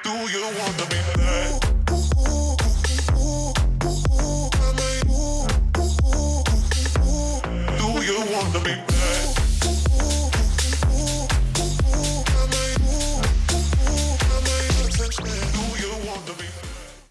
Do you wanna be bad? Do you wanna be bad? Do you wanna be bad?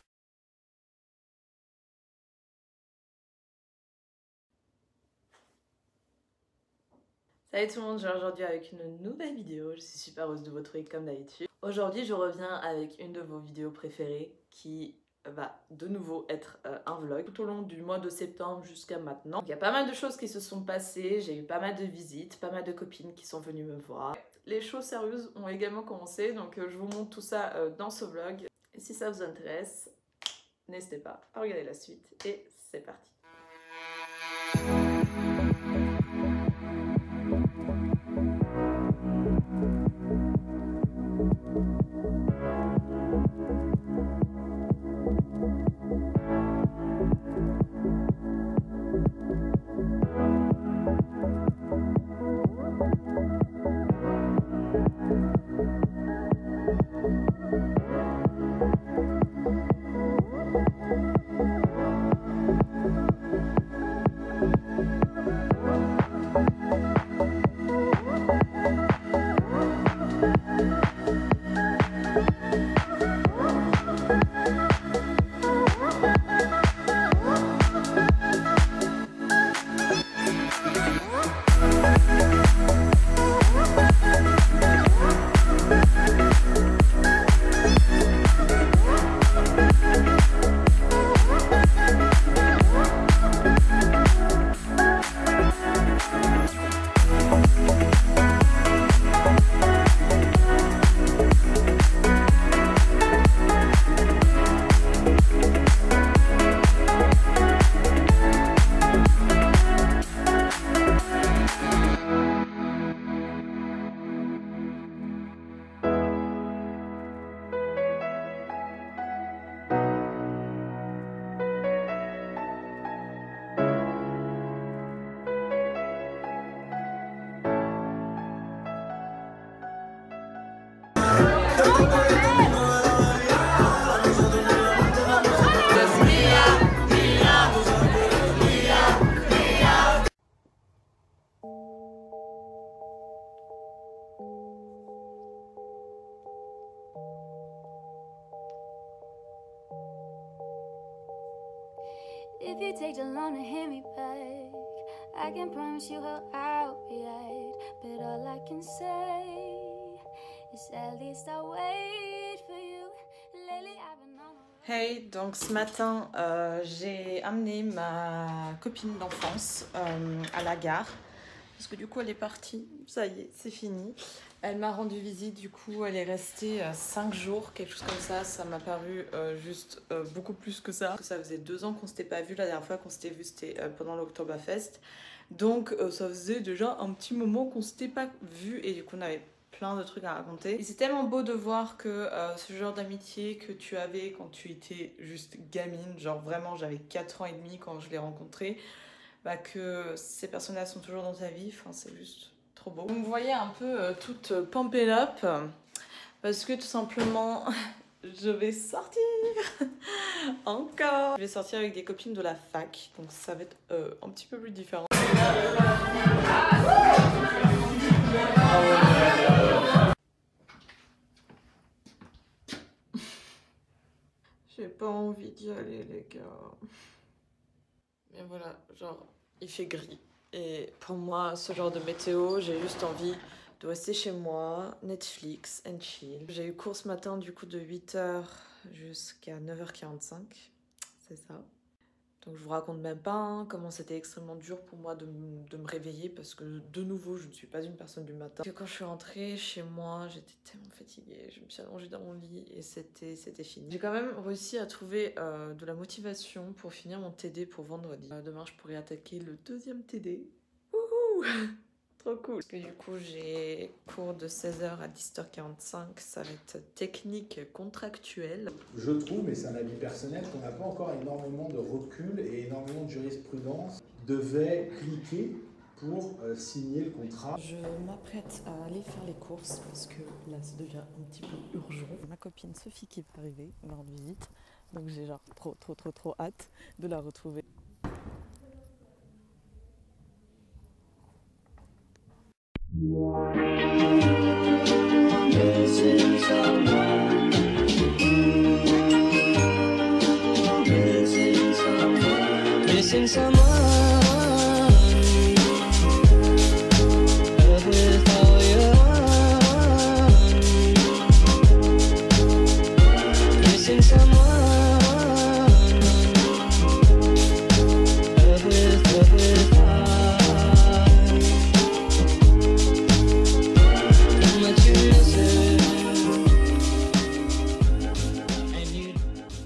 Salut tout le monde, je reviens aujourd'hui avec une nouvelle vidéo, je suis super heureuse de vous retrouver comme d'habitude. Aujourd'hui je reviens avec une de vos vidéos préférées qui va de nouveau être un vlog tout au long du mois de septembre jusqu'à maintenant. Il y a pas mal de choses qui se sont passées, j'ai eu pas mal de visites, pas mal de copines qui sont venues me voir. Les choses sérieuses ont également commencé, donc je vous montre tout ça dans ce vlog. Et si ça vous intéresse, n'hésitez pas à regarder la suite et c'est parti. If you take too long to hear me back, I can promise you I'll react. But all I can say is at least I'll wait for you. Lately I've been on a... Hey, donc ce matin j'ai amené ma copine d'enfance à la gare parce que du coup elle est partie, ça y est, c'est fini. Elle m'a rendu visite, du coup elle est restée 5 jours, quelque chose comme ça m'a paru juste beaucoup plus que ça. Ça faisait 2 ans qu'on s'était pas vu, la dernière fois qu'on s'était vu c'était pendant l'Oktoberfest. Donc ça faisait déjà un petit moment qu'on s'était pas vu et du coup on avait plein de trucs à raconter. Et c'est tellement beau de voir que ce genre d'amitié que tu avais quand tu étais juste gamine, genre vraiment j'avais 4 ans et demi quand je l'ai rencontré, bah que ces personnes-là sont toujours dans ta vie, enfin c'est juste trop beau. Vous me voyez un peu toute pumped up parce que tout simplement je vais sortir encore. Je vais sortir avec des copines de la fac, donc ça va être un petit peu plus différent. J'ai pas envie d'y aller les gars. Mais voilà, genre il fait gris. Et pour moi, ce genre de météo, j'ai juste envie de rester chez moi, Netflix and chill. J'ai eu cours ce matin du coup de 8h jusqu'à 9h45, c'est ça. Donc je vous raconte même pas hein, comment c'était extrêmement dur pour moi de me réveiller parce que de nouveau je ne suis pas une personne du matin. Et quand je suis rentrée chez moi j'étais tellement fatiguée, je me suis allongée dans mon lit et c'était fini. J'ai quand même réussi à trouver de la motivation pour finir mon TD pour vendredi. Demain je pourrais attaquer le 2e TD. Wouhou! Trop cool. Parce que du coup j'ai cours de 16h à 10h45, ça va être technique contractuelle. Je trouve, mais c'est un avis personnel, qu'on n'a pas encore énormément de recul et énormément de jurisprudence qui devait cliquer pour signer le contrat. Je m'apprête à aller faire les courses parce que là ça devient un petit peu urgent. Ma copine Sophie qui va arriver, me rendre visite, donc j'ai genre trop hâte de la retrouver. Missing someone, love with all your heart. Missing someone, love with heart. How much you miss it, and you.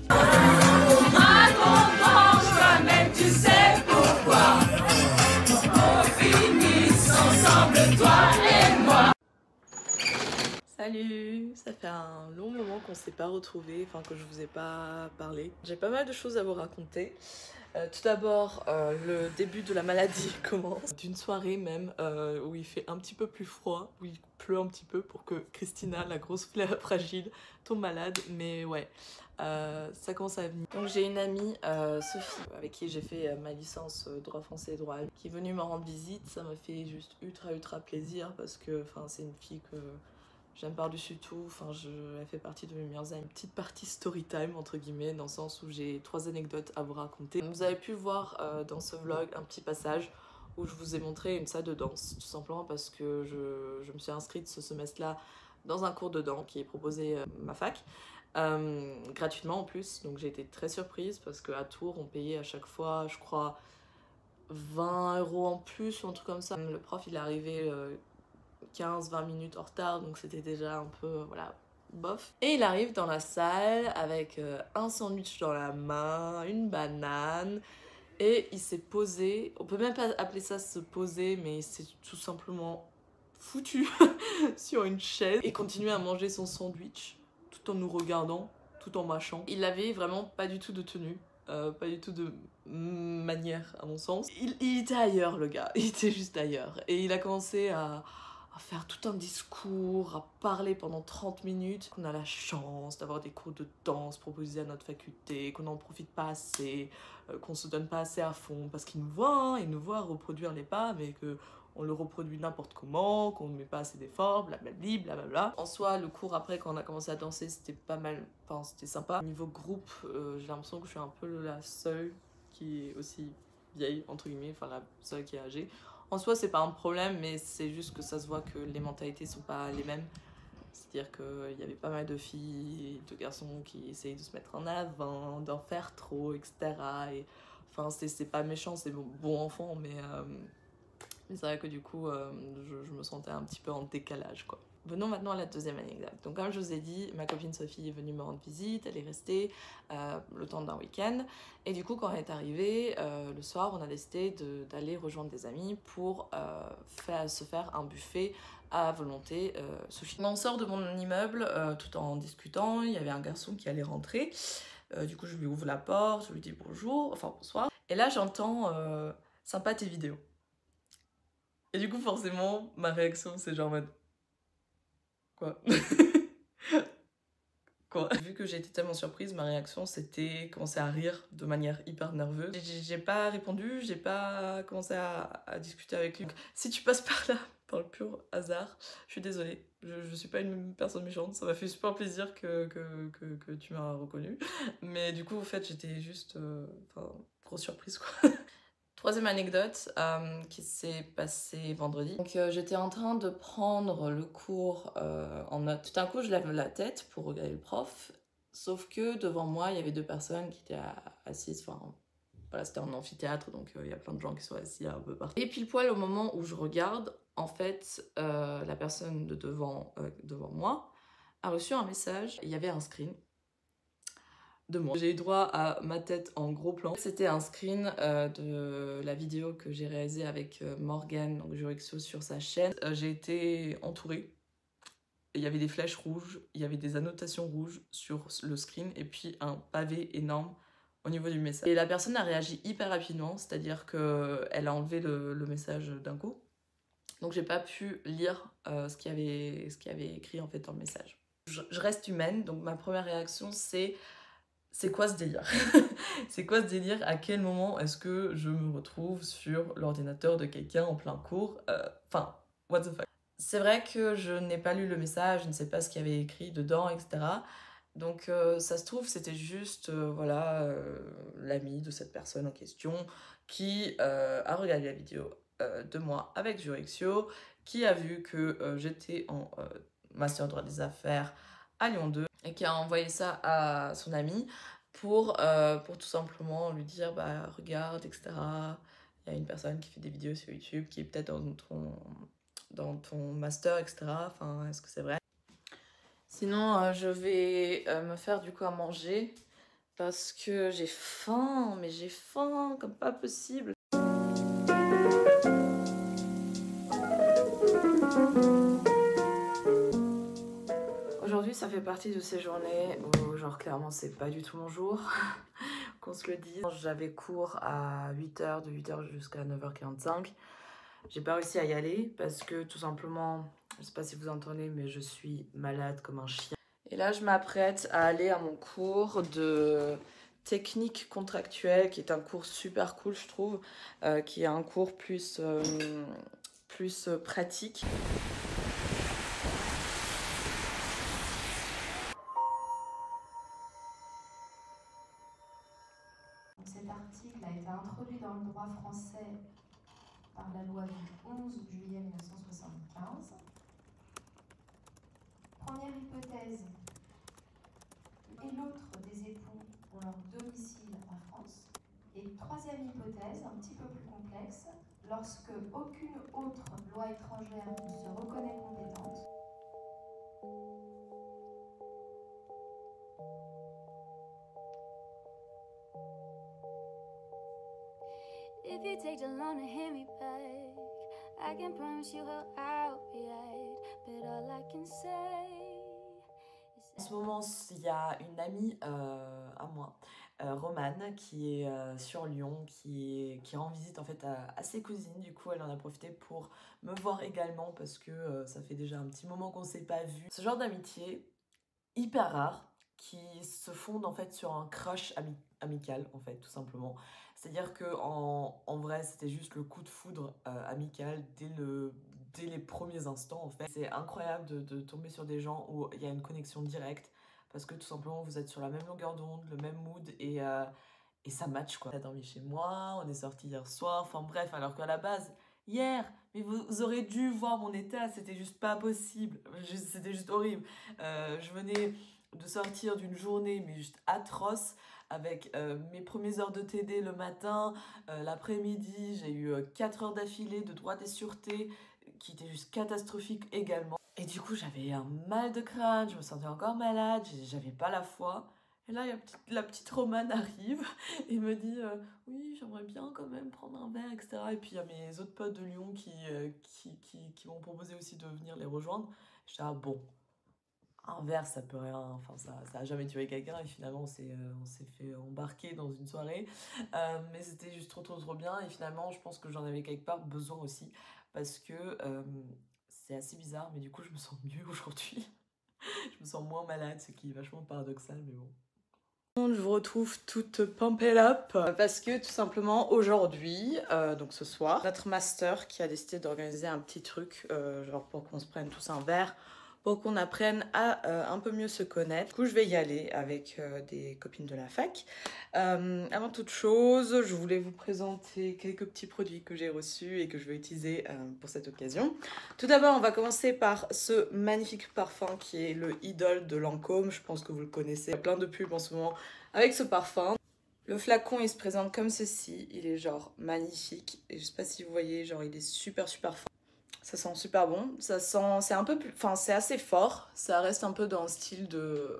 Salut! Ça fait un long moment qu'on s'est pas retrouvés, enfin que je vous ai pas parlé. J'ai pas mal de choses à vous raconter. Tout d'abord, le début de la maladie commence. D'une soirée même où il fait un petit peu plus froid, où il pleut un petit peu pour que Christina, la grosse fragile, tombe malade. Mais ouais, ça commence à venir. Donc j'ai une amie, Sophie, avec qui j'ai fait ma licence droit français et droit allemand, qui est venue me rendre visite. Ça m'a fait juste ultra plaisir parce que c'est une fille que j'aime par-dessus tout, elle fait partie de mes meilleures amies. Une petite partie story time entre guillemets, dans le sens où j'ai 3 anecdotes à vous raconter. Vous avez pu voir dans ce vlog un petit passage où je vous ai montré une salle de danse, tout simplement parce que je me suis inscrite ce semestre-là dans un cours de danse qui est proposé à ma fac, gratuitement en plus. Donc j'ai été très surprise parce qu'à Tours on payait à chaque fois, je crois, 20 € en plus ou un truc comme ça. Le prof il est arrivé 15-20 minutes en retard, donc c'était déjà un peu, voilà, bof. Et il arrive dans la salle avec un sandwich dans la main, une banane, et il s'est posé, on peut même pas appeler ça se poser, mais il s'est tout simplement foutu sur une chaise et continuait à manger son sandwich, tout en nous regardant, tout en mâchant. Il avait vraiment pas du tout de tenue. Pas du tout de manière à mon sens. Il était ailleurs le gars, il était juste ailleurs. Et il a commencé à faire tout un discours, à parler pendant 30 minutes, qu'on a la chance d'avoir des cours de danse proposés à notre faculté, qu'on n'en profite pas assez, qu'on se donne pas assez à fond, parce qu'il nous voit reproduire les pas, mais qu'on le reproduit n'importe comment, qu'on ne met pas assez d'efforts, blablabla. En soi, le cours après, quand on a commencé à danser, c'était pas mal, c'était sympa. Niveau groupe, j'ai l'impression que je suis un peu la seule qui est aussi vieille, entre guillemets, la seule qui est âgée. En soi, c'est pas un problème, mais c'est juste que ça se voit que les mentalités sont pas les mêmes. C'est-à-dire qu'il y avait pas mal de filles et de garçons qui essayaient de se mettre en avant, d'en faire trop, etc. Et, c'est pas méchant, c'est bon enfant, mais c'est vrai que du coup, je me sentais un petit peu en décalage, quoi. Venons maintenant à la deuxième anecdote. Donc comme je vous ai dit, ma copine Sophie est venue me rendre visite, elle est restée le temps d'un week-end. Et du coup, quand elle est arrivée, le soir, on a décidé d'aller rejoindre des amis pour se faire un buffet à volonté sushi. On sort de mon immeuble tout en discutant, il y avait un garçon qui allait rentrer. Du coup, je lui ouvre la porte, je lui dis bonjour, bonsoir. Et là, j'entends sympa tes vidéos. Et du coup, forcément, ma réaction, c'est genre en mode quoi? Quoi? Vu que j'ai été tellement surprise, ma réaction c'était commencer à rire de manière hyper nerveuse. J'ai pas répondu, j'ai pas commencé à discuter avec lui. Donc, si tu passes par là, par le pur hasard, je suis désolée. Je suis pas une personne méchante, ça m'a fait super plaisir que tu m'as reconnu. Mais du coup, en fait, j'étais juste trop surprise quoi. Troisième anecdote qui s'est passée vendredi. Donc j'étais en train de prendre le cours en note. Tout d'un coup, je lève la tête pour regarder le prof. Sauf que devant moi, il y avait 2 personnes qui étaient assises. Voilà, c'était en amphithéâtre, donc il y a plein de gens qui sont assis un peu partout. Et pile poil au moment où je regarde, en fait, la personne de devant moi a reçu un message. Il y avait un screen de moi. J'ai eu droit à ma tête en gros plan. C'était un screen de la vidéo que j'ai réalisée avec Morgane, donc Jurixo, sur sa chaîne. J'ai été entourée. Il y avait des flèches rouges, il y avait des annotations rouges sur le screen et puis un pavé énorme au niveau du message. Et la personne a réagi hyper rapidement, c'est-à-dire qu'elle a enlevé le message d'un coup. Donc j'ai pas pu lire ce qu'il y avait écrit en fait dans le message. Je reste humaine, donc ma première réaction c'est quoi ce délire? C'est quoi ce délire? À quel moment est-ce que je me retrouve sur l'ordinateur de quelqu'un en plein cours? Enfin, what the fuck? C'est vrai que je n'ai pas lu le message, je ne sais pas ce qu'il y avait écrit dedans, etc. Donc ça se trouve, c'était juste voilà, l'ami de cette personne en question qui a regardé la vidéo de moi avec Jurexio, qui a vu que j'étais en master droit des affaires à Lyon 2 et qui a envoyé ça à son ami pour tout simplement lui dire bah regarde, etc. Il y a une personne qui fait des vidéos sur YouTube qui est peut-être dans ton master, etc. Enfin, est-ce que c'est vrai? Sinon, je vais me faire du coup à manger parce que j'ai faim, mais j'ai faim comme pas possible. Aujourd'hui, ça fait partie de ces journées où, genre, clairement, c'est pas du tout mon jour, qu'on se le dise. J'avais cours à 8h, de 8h jusqu'à 9h45. J'ai pas réussi à y aller parce que, tout simplement, je sais pas si vous entendez, mais je suis malade comme un chien. Et là, je m'apprête à aller à mon cours de technique contractuelle, qui est un cours super cool, je trouve, qui est un cours plus pratique. Cet article a été introduit dans le droit français par la loi du 11 juillet 1975. Première hypothèse, et l'autre des époux ont leur domicile en France. Et troisième hypothèse, un petit peu plus complexe, lorsque aucune autre loi étrangère ne se reconnaît compétente. If you take the long to hear me back, I can promise you I'll be right. But all I can say En ce moment, il y a une amie à moi, Romane, qui est sur Lyon, qui rend visite en fait à ses cousines. Du coup, elle en a profité pour me voir également parce que ça fait déjà un petit moment qu'on ne s'est pas vu. Ce genre d'amitié hyper rare qui se fonde en fait sur un crush amical en fait, tout simplement. C'est-à-dire que en vrai, c'était juste le coup de foudre amical dès les premiers instants en fait. C'est incroyable de tomber sur des gens où il y a une connexion directe parce que tout simplement vous êtes sur la même longueur d'onde, le même mood et ça match quoi. On a dormi chez moi, on est sorti hier soir, enfin bref, alors qu'à la base, hier, mais vous aurez dû voir mon état, c'était juste pas possible, c'était juste horrible. Je venais de sortir d'une journée mais juste atroce avec mes premières heures de TD le matin, l'après-midi j'ai eu 4 heures d'affilée de droit des sûretés qui étaient juste catastrophiques également. Et du coup j'avais un mal de crâne, je me sentais encore malade, j'avais pas la foi. Et là la petite Romane arrive et me dit oui j'aimerais bien quand même prendre un verre, etc. Et puis il y a mes autres potes de Lyon qui m'ont proposé aussi de venir les rejoindre. J'étais ah bon, un verre ça peut rien, enfin ça a jamais tué quelqu'un et finalement on s'est fait embarquer dans une soirée. Mais c'était juste trop bien et finalement je pense que j'en avais quelque part besoin aussi parce que c'est assez bizarre mais du coup je me sens mieux aujourd'hui. Je me sens moins malade, ce qui est vachement paradoxal mais bon. Je vous retrouve toute pumped up parce que tout simplement aujourd'hui, donc ce soir, notre master qui a décidé d'organiser un petit truc genre pour qu'on se prenne tous un verre, pour qu'on apprenne à un peu mieux se connaître. Du coup je vais y aller avec des copines de la fac. Avant toute chose, je voulais vous présenter quelques petits produits que j'ai reçus et que je vais utiliser pour cette occasion. Tout d'abord, on va commencer par ce magnifique parfum qui est le Idol de Lancôme. Je pense que vous le connaissez. Il y a plein de pubs en ce moment avec ce parfum. Le flacon, il se présente comme ceci. Il est genre magnifique. Et je sais pas si vous voyez, genre il est super fort. Ça sent super bon. Ça sent, c'est un peu plus, enfin c'est assez fort. Ça reste un peu dans le style de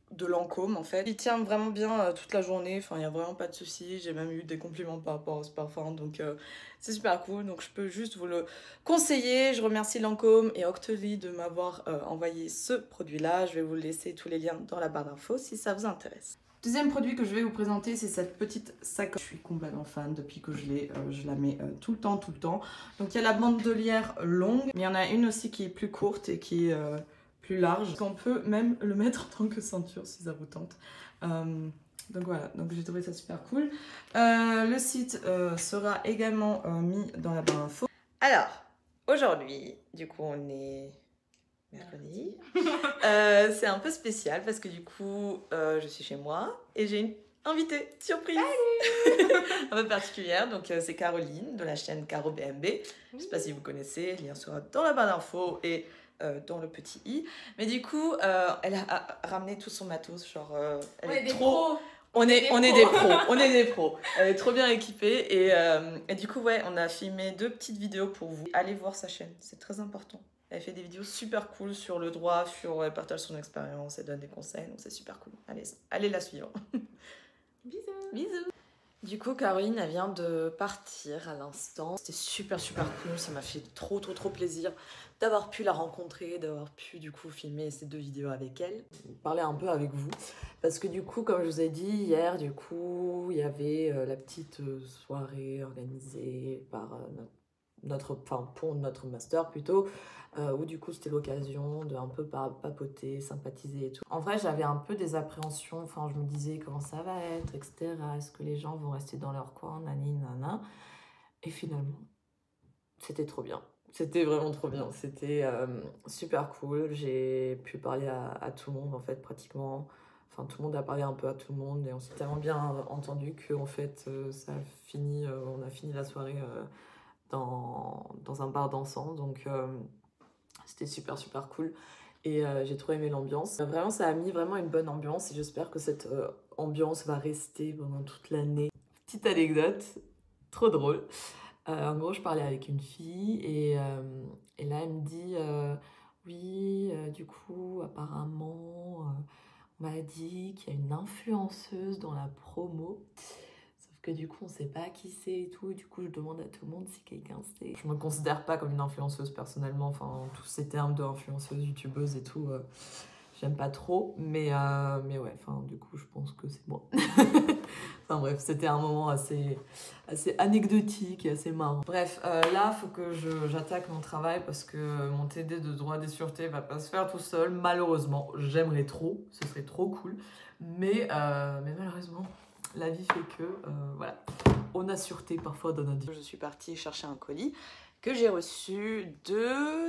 de Lancôme en fait. Il tient vraiment bien toute la journée, enfin il n'y a vraiment pas de soucis. J'ai même eu des compliments par rapport à ce parfum, donc c'est super cool. Donc je peux juste vous le conseiller. Je remercie Lancôme et Octoly de m'avoir envoyé ce produit-là. Je vais vous laisser tous les liens dans la barre d'infos si ça vous intéresse. Deuxième produit que je vais vous présenter, c'est cette petite sacoche. Je suis complètement fan depuis que je l'ai, je la mets tout le temps. Donc il y a la bandolière longue, mais il y en a une aussi qui est plus courte et qui est plus large. On peut même le mettre en tant que ceinture si ça vous tente. Donc voilà, donc j'ai trouvé ça super cool. Le site sera également mis dans la barre info. Alors, aujourd'hui, du coup on est mercredi. C'est un peu spécial parce que du coup je suis chez moi et j'ai une invitée surprise un peu particulière. Donc c'est Caroline de la chaîne Caro BMB. Je sais pas si vous connaissez, le lien sera dans la barre d'infos et dans le petit i. Mais du coup elle a ramené tout son matos, genre elle est trop... On est des pros. Elle est trop bien équipée et du coup ouais, on a filmé 2 petites vidéos pour vous. Allez voir sa chaîne, c'est très important. Elle fait des vidéos super cool sur le droit, elle partage son expérience, elle donne des conseils, donc c'est super cool. Allez la suivre. Bisous. Du coup, Caroline, elle vient de partir à l'instant. C'était super cool, ça m'a fait trop plaisir d'avoir pu la rencontrer, d'avoir pu du coup filmer ces 2 vidéos avec elle. Parler un peu avec vous, parce que du coup, comme je vous ai dit hier, du coup, il y avait la petite soirée organisée par pour notre master plutôt, où du coup c'était l'occasion de un peu papoter, sympathiser et tout. En vrai j'avais un peu des appréhensions, enfin je me disais comment ça va être, etc. Est-ce que les gens vont rester dans leur coin, nani nana. Et finalement, c'était trop bien. C'était vraiment trop bien, c'était super cool. J'ai pu parler à tout le monde en fait pratiquement. Enfin, tout le monde a parlé un peu à tout le monde et on s'est tellement bien entendu que en fait ça a fini, on a fini la soirée dans un bar dansant, donc c'était super cool et j'ai trop aimé l'ambiance. Vraiment ça a mis vraiment une bonne ambiance et j'espère que cette ambiance va rester pendant toute l'année. Petite anecdote, trop drôle. En gros je parlais avec une fille et là elle me dit oui du coup apparemment on m'a dit qu'il y a une influenceuse dans la promo. Que du coup on sait pas qui c'est et tout, et du coup je demande à tout le monde si quelqu'un sait. Je me considère pas comme une influenceuse personnellement, enfin tous ces termes de influenceuse, youtubeuse et tout, j'aime pas trop, mais ouais, enfin du coup je pense que c'est moi. Enfin bref, c'était un moment assez anecdotique et assez marrant. Bref, là faut que j'attaque mon travail parce que mon TD de droit des sûretés va pas se faire tout seul, malheureusement. J'aimerais trop, ce serait trop cool, mais malheureusement la vie fait que, voilà, on a sûreté parfois dans notre vie. Je suis partie chercher un colis que j'ai reçu de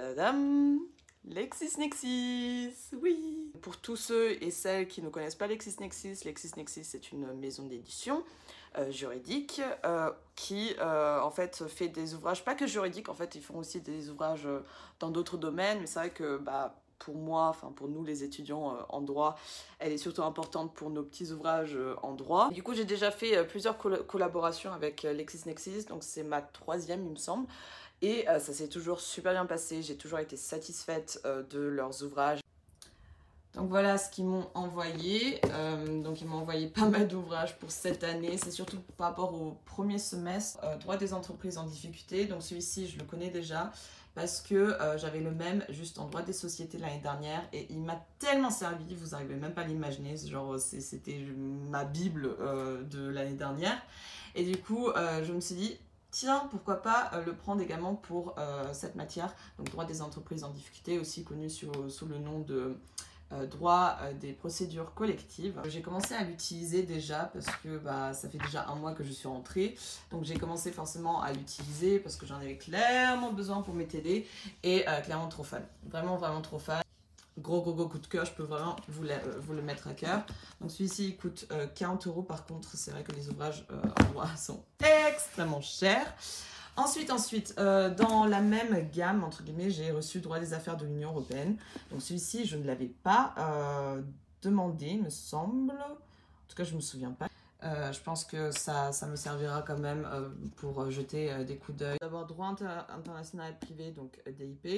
LexisNexis, oui. Pour tous ceux et celles qui ne connaissent pas LexisNexis, LexisNexis c'est une maison d'édition juridique qui en fait fait des ouvrages, pas que juridiques, en fait ils font aussi des ouvrages dans d'autres domaines, mais c'est vrai que pour moi, enfin pour nous les étudiants en droit, elle est surtout importante pour nos petits ouvrages en droit. Du coup j'ai déjà fait plusieurs collaborations avec LexisNexis, donc c'est ma 3e il me semble, et ça s'est toujours super bien passé, j'ai toujours été satisfaite de leurs ouvrages. Donc voilà ce qu'ils m'ont envoyé, donc ils m'ont envoyé pas mal d'ouvrages pour cette année, c'est surtout par rapport au premier semestre, droit des entreprises en difficulté, donc celui-ci je le connais déjà, parce que j'avais le même juste en droit des sociétés l'année dernière et il m'a tellement servi, vous n'arrivez même pas à l'imaginer, genre c'était ma bible de l'année dernière. Et du coup je me suis dit tiens pourquoi pas le prendre également pour cette matière, donc droit des entreprises en difficulté, aussi connu sous le nom de droit des procédures collectives. J'ai commencé à l'utiliser déjà parce que ça fait déjà 1 mois que je suis rentrée, donc j'ai commencé forcément à l'utiliser parce que j'en avais clairement besoin pour mes TD et clairement trop fan, vraiment trop fan. Gros coup de cœur, je peux vraiment vous le mettre à cœur. Donc celui-ci il coûte 40 €, par contre c'est vrai que les ouvrages en droit sont extrêmement chers. Ensuite, dans la même gamme, entre guillemets, j'ai reçu droit des affaires de l'Union européenne. Donc celui-ci, je ne l'avais pas demandé, il me semble. En tout cas, je ne me souviens pas. Je pense que ça me servira quand même pour jeter des coups d'œil. D'abord, droit international privé, donc DIP.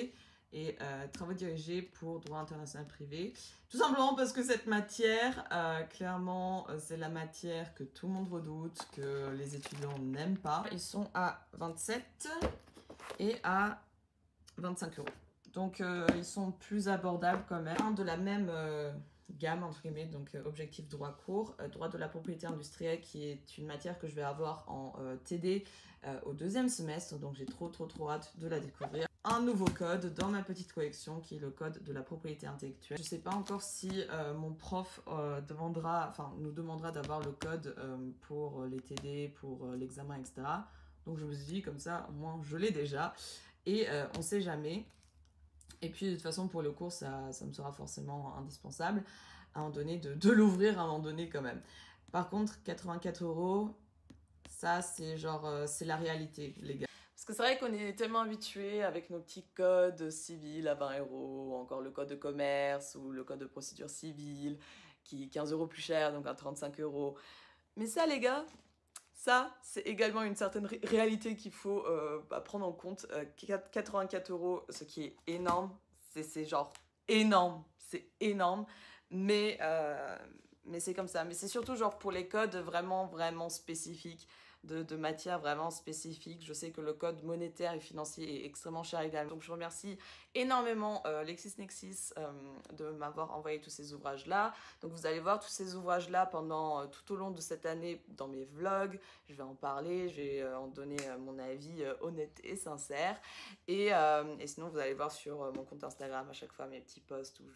et travaux dirigés pour droit international privé. Tout simplement parce que cette matière, clairement, c'est la matière que tout le monde redoute, que les étudiants n'aiment pas. Ils sont à 27 et à 25 €. Donc ils sont plus abordables quand même. De la même gamme, entre guillemets, donc objectif droit court, droit de la propriété industrielle, qui est une matière que je vais avoir en TD au 2e semestre, donc j'ai trop hâte de la découvrir. Un nouveau code dans ma petite collection qui est le code de la propriété intellectuelle. Je sais pas encore si mon prof nous demandera d'avoir le code pour les TD, pour l'examen, etc. Donc je me suis dit, comme ça, au moins je l'ai déjà. Et on sait jamais. Et puis de toute façon pour le cours ça me sera forcément indispensable à un moment donné de l'ouvrir à un moment donné quand même. Par contre 84 €, ça c'est genre c'est la réalité les gars. Parce que c'est vrai qu'on est tellement habitués avec nos petits codes civils à 20 €, ou encore le code de commerce ou le code de procédure civile qui est 15 € plus cher, donc à 35 €. Mais ça les gars, ça, c'est également une certaine réalité qu'il faut prendre en compte. 84 €, ce qui est énorme, c'est genre énorme, c'est énorme, mais c'est comme ça. Mais c'est surtout genre pour les codes vraiment spécifiques, de matières vraiment spécifiques. Je sais que le code monétaire et financier est extrêmement cher également. Donc je remercie énormément LexisNexis de m'avoir envoyé tous ces ouvrages-là. Donc vous allez voir tous ces ouvrages-là pendant tout au long de cette année dans mes vlogs. Je vais en parler, je vais en donner mon avis honnête et sincère. Et sinon vous allez voir sur mon compte Instagram à chaque fois mes petits posts où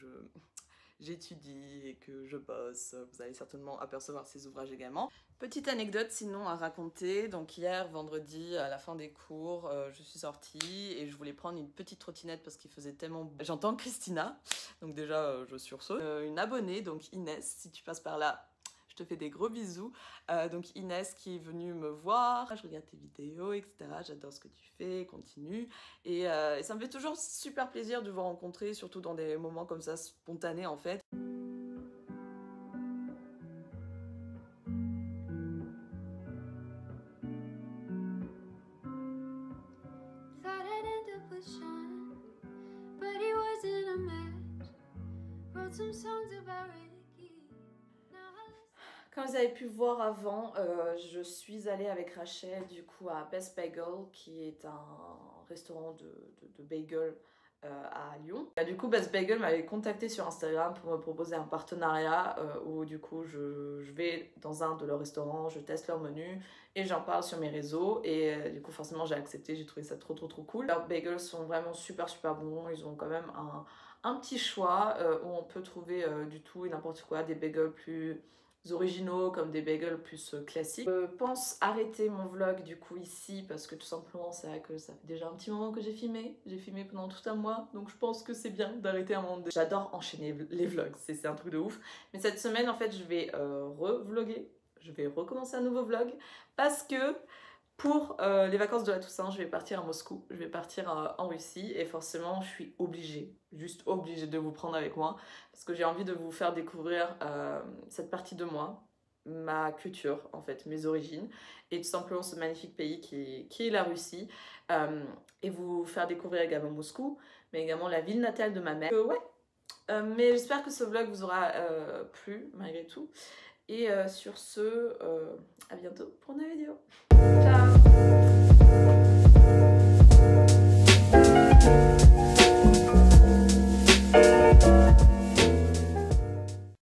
j'étudie et que je bosse. Vous allez certainement apercevoir ces ouvrages également. Petite anecdote sinon à raconter. Donc hier, vendredi, à la fin des cours, je suis sortie et je voulais prendre une petite trottinette parce qu'il faisait tellement beau. J'entends Christina, donc déjà je sursaute. Une abonnée, donc Inès, si tu passes par là, je te fais des gros bisous. Donc Inès qui est venue me voir, je regarde tes vidéos, etc. J'adore ce que tu fais, continue. Et ça me fait toujours super plaisir de vous rencontrer, surtout dans des moments comme ça, spontanés en fait. Comme vous avez pu voir avant, je suis allée avec Rachel du coup à Best Bagel, qui est un restaurant de bagel à Lyon. Du coup Best Bagel m'avait contacté sur Instagram pour me proposer un partenariat où du coup je vais dans un de leurs restaurants, je teste leur menu et j'en parle sur mes réseaux et du coup forcément j'ai accepté, j'ai trouvé ça trop cool. Leurs bagels sont vraiment super bons, ils ont quand même un petit choix où on peut trouver du tout et n'importe quoi, des bagels plus originaux comme des bagels plus classiques. Je pense arrêter mon vlog du coup ici parce que tout simplement c'est vrai que ça fait déjà un petit moment que j'ai filmé pendant tout un mois, donc je pense que c'est bien d'arrêter un moment. J'adore enchaîner les vlogs, c'est un truc de ouf, mais cette semaine en fait je vais re-vlogger, je vais recommencer un nouveau vlog parce que pour les vacances de la Toussaint, je vais partir à Moscou, je vais partir en Russie et forcément je suis juste obligée de vous prendre avec moi parce que j'ai envie de vous faire découvrir cette partie de moi, ma culture en fait, mes origines et tout simplement ce magnifique pays qui est la Russie et vous faire découvrir également Moscou, mais également la ville natale de ma mère. Mais j'espère que ce vlog vous aura plu malgré tout. Et sur ce, à bientôt pour une nouvelle vidéo. Ciao!